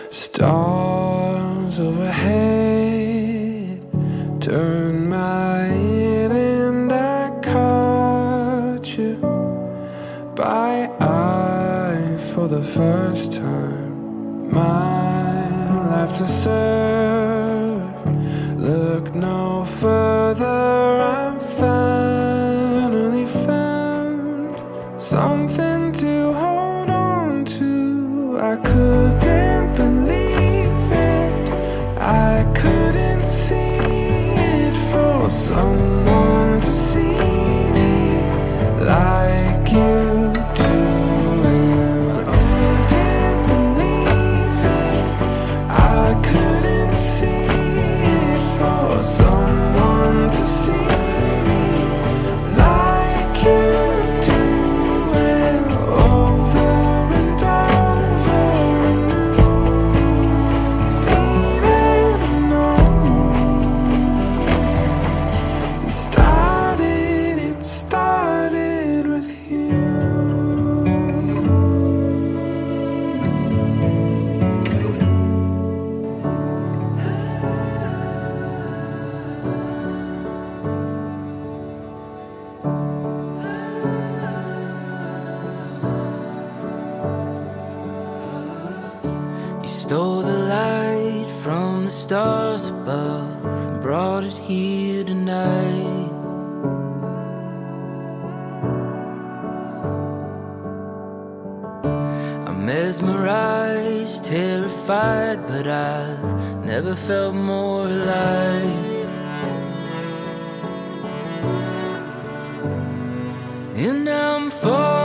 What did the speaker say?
Stars overhead turn my head, and I caught you by eye for the first time. My life to serve, look no further. I'm finally found something to hold on to. I couldn't believe it, I couldn't see it, for someone to see me like you do. And I couldn't believe it, I couldn't see it, for someone to see me like you do. And over and over anew, seen and known. It started with you. You stole the light from the stars above and brought it here tonight. I'm mesmerized, terrified, but I've never felt more alive. And I'm falling